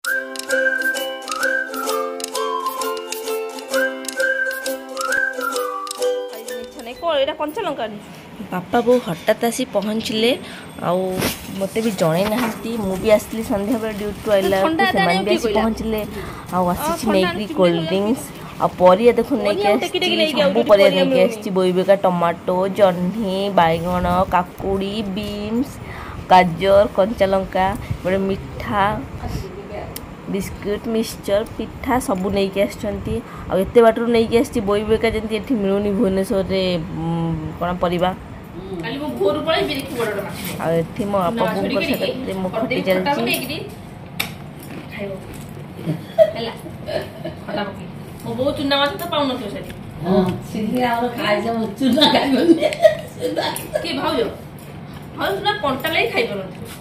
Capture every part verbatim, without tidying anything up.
कंचा लंका बापा बो हठात आसी पहुँचले आउ मते भी जणे नाहंती मु भी आसली संध्या बेले ड्यूटी आइला से भी आसी पहुँचले आउ आसी नेकी कोल्ड ड्रिंक्स आ परिया देखो नेकी सब परिया नेकी आसी बोईबेका टमाटो जन्ही बैगण काकुड़ी बीन्स गाजर कंचा लंका बड़े मिठा बिस्कुट मिक्सचर पिठा सबू नहीं के आछंती आ एते बाटरू नहीं के आछी बोईबेका जंती एठी मिलुनी भुवनेश्वर रे कोन परिबा काली मो भोर पळे बिरिक बडड माछ आ एठी मो आपा बो कर सकते मो खटी चलची खाइबो हला हला मो बो चुना माछ तो पाउन थियो सेठी हां सिंही आरो खाइ जा चुना खाइबो के भाउजो भाउ चुना कंटा लै खाइबो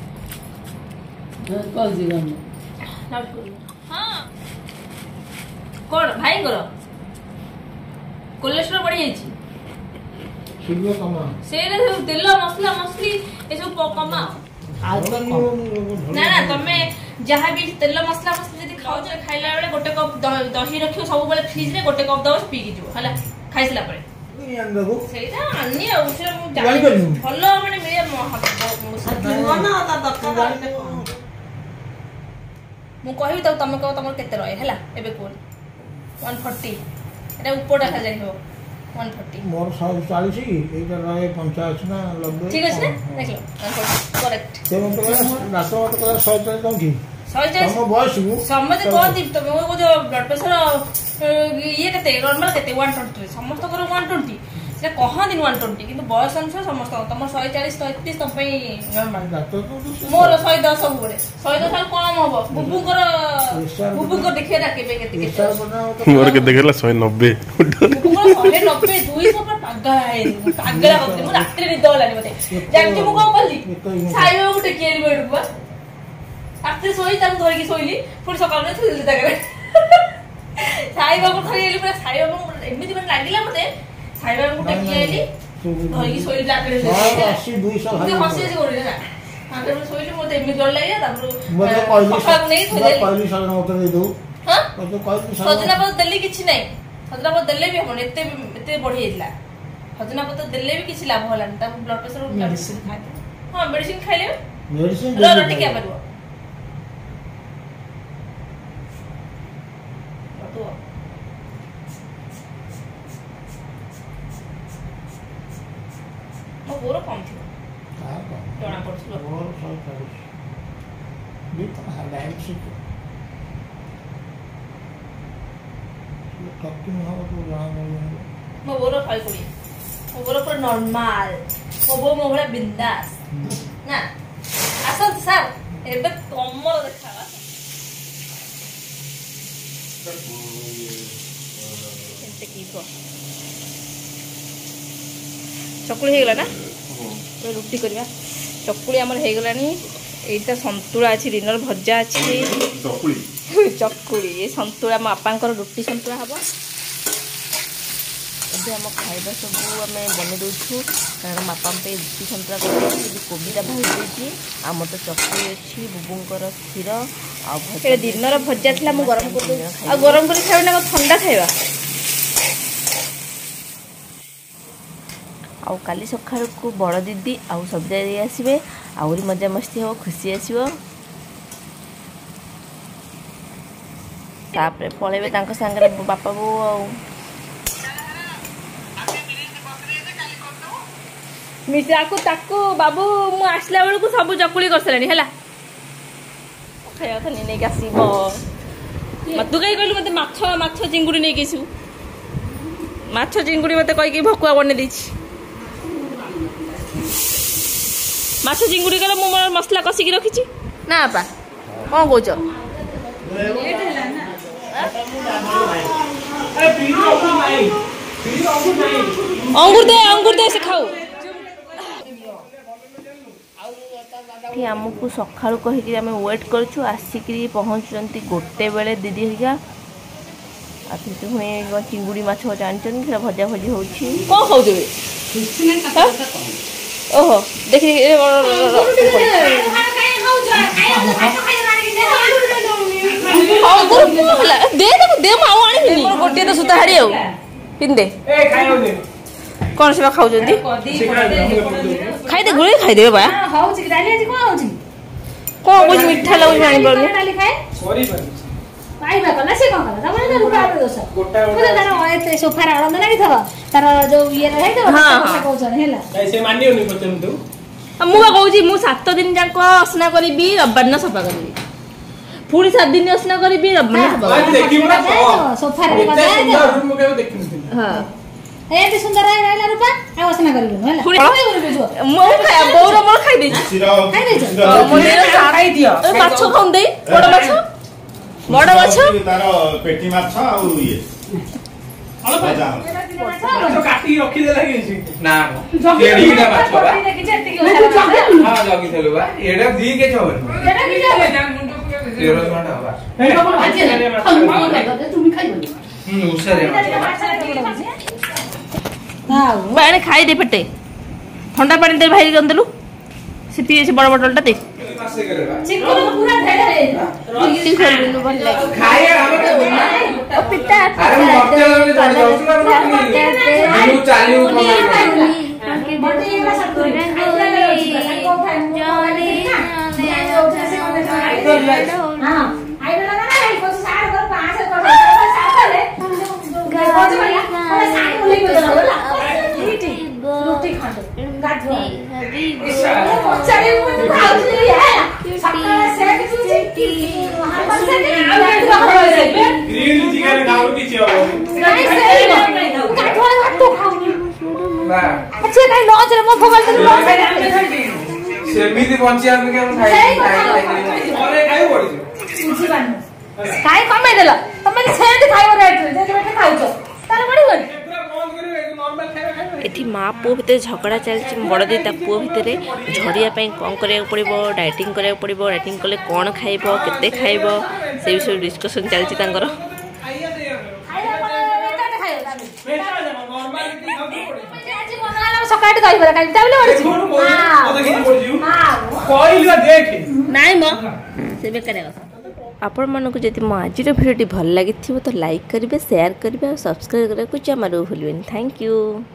न को जीवन हाँ कौन भाई करो कोलेस्ट्रॉल बढ़ी जाइए से तेल मसला मसली ए सब कमा ना ना तमे जहाँ भी तेल मसला मसली यदि खाओ खाइला बेले गोटे कप दही रखियो सब बेले फ्रिज रे गोटे कप दस पी के जो हला खाइसला परे सेटा अन्नी आ उसे भलो माने मिले ना ता दक्का मु कहबी त तमे कह तमर केते रहे हला एबे कोन एक सौ चालीस एटा ऊपर देखा जाय हो एक सौ चालीस मोर एक सौ चालीस एटा रहे पचास ना नब्बे ठीक है ना देख लो करेक्ट ते मत रातो मत कला एक सौ चालीस दम की एक सौ चालीस हम बॉस समझ कोन दी तमे को जो ब्लड प्रेशर ये केते नॉर्मल केते एक सौ बीस समस्त कर एक सौ बीस से कहा दिन एक सौ बीस किंतु बयस अनुसार समस्त तम एक सौ चालीस एक सौ तीस तम पई नॉर्मल मोर एक सौ दस सब बड़े एक सौ दस कम हबो बुबु कर बुबु को देखिए ना केबे केते केते मोर के देखला एक सौ नब्बे बुबु को एक सौ नब्बे दो सौ पर पागल है पागल होते मु रात्रि निद होलानी मते जानती मु को बोली साइयो गुटे केली बेडबा रात्रि सोई ताम धर के सोइली पुर सकाळ में थुली दागरे साई बाबू थरीली पूरा साई बाबू एमिति मन लागिला मते साई बाबू गुटे केली धर के सोइली दागरे अस्सी दो सौ हसी हसी गोरे ना हां तो सोइली मते एमिति डर लागिला ताम मते कहली सकाळ नहीं थुली कहली साल मते दे दो हां मते कहली सजना पर दिल्ली किछि नहीं सजना पर दिल्ली भी हमने एते एते बढ़ी जाइला सजना पर दिल्ली भी किछि लाभ होला ता ब्लड प्रेशर मेडिसिन खाए हां मेडिसिन खाइले मेडिसिन रोटी क्या करबो मो बोरो कम थियो हां टोना पड़छलो बोरो सौ चालीस भी तो डायबिटीज कक्की न हो तो जान मो बोरो खाइ पड़ी मो बोरो पर नॉर्मल मो बो मो भला बिंदास ना आसन सर एबे कमर देखावा एते की को चकुली हे गला ना तो रुटी करबा चकुली हमर हे गलानी एटा संतुला अछि दिनर भजा अछि चकुली चकुली ए संतुला म अपांकर रुटी संतुला हबो एबे हम खाइबा सब हमें बने दोछु कारण मापाम पे रुटी संतुला कर कोबीटा भाई देछि हम तो चकुली अछि बुबुंकर खीर आ भजा ए दिनर भजा थला म गरम कर दो आ गरम कर खाइबा ना ठंडा खाइबा आउ काली सखार को बड़ दीदी आउ सब जाई आसीबे आउरी मजा मस्ती हो खुशी आसीबो तापरे पळेबे तांको संगे बापा बो आउ मिसा को ताको बाबू मु आसला बेल को सब चकुली करसलानी हला खाया त नै के आसीबो मत तू कई कहलु मते माछ माछ चिंगुडी नै केसु माछ चिंगुडी मते कई के भकुआ बने दैछि माछ चिंगुडी गला मु मसला कसी की रखिछि ना आपा कोन कोच लेट हैला ना अरे पीरो अंगूर नहीं पीरो अंगूर नहीं अंगूर दे अंगूर दे से खाओ कि हमको सखाळु कहि कि हम वेट करछु आसिकरी पहुंचंती गोटे बेले दीदी हिगा आ फिर हुए चिंगुडी माछ जानचन कि भजा भजी होछि को खाउ देबे ओहो देखि ସୁତା ହାଡ଼ି ଆଉ ପିନ୍ଧେ କଣ ସେବା ଖାଉଛନ୍ତି ଖାଇଦେ ଗୁଳି ଖାଇଦେବେ ବା କଣ କହୁଛି ମିଠା ଲାଗୁଛି ଜାଣିପାରୁନି सोफार आनंद लगी तार जो ये मुझे कहूँ मु सात दिन जाक असना करी रविवार न सफा करी पुणी सात दिन असना करी रविवार सोफार एते सुंदर रहला रूपा आ असना करिलु होला मो बोर मोर खाइ दै खाइ दै मो खाइ दियो माछ खाउन दे बड़ माछ बड़ माछ तार पेटी माछ आ ये अलग जा माछ काटी रखि दे लागि ना केडीटा माछ बा हां जगी थलो बा एडा दी के छबन एडा की जाबे तेरो माटा बा तुम खाइबो हम उसारे बाणे खाई दे पेटे ठंडा पानी दे भाई गंदलु से पिए से बड़ बटलटा दे चिकन पूरा ढेर है रोटी खोललु भल लागे खाए हम ओ पिता अरे मक्के वाले चढ़ जाऊ ना दिनु चालियो बटे एला सब करे को खाए जाने हां आइला ना ना को सार कर पांच कर सार करे रोज वाला सार को ले गयो रोटी खाते गाठवा चले मुझे खाउली है सकाळ से की वहां पर से ग्रिल चिकन खाऊ की छियो नहीं से गाठवा तो खाउनी बा अच्छे काई लॉन्च रे मो भोगल तो लॉन्च सेमिति पंचायत में हम खाई अरे काई पड़ी बुझी बान काई कमे देला तमे सेंट खाइबो रेट रे जे बेटे खाउछो तार बड़ी बन एठी माँ पुओ भितर झगड़ा चलछि बड़ दी ता पुओ भितर झड़िया कौन करा पड़ो डाइटिंग करा पड़ो डाइटिंग कले कौन खाइब केते खाइब से विषय डिस्कशन चलछि तांकर सकाट दही बरा खाइ ताबले पड़छि कोइला देख नाइ म से बेकार आपण मानक जदि मो आज भिडियो भल लगी तो लाइक करेंगे शेयर करेंगे और सब्सक्राइब करने को जमारू भूलें। Thank you.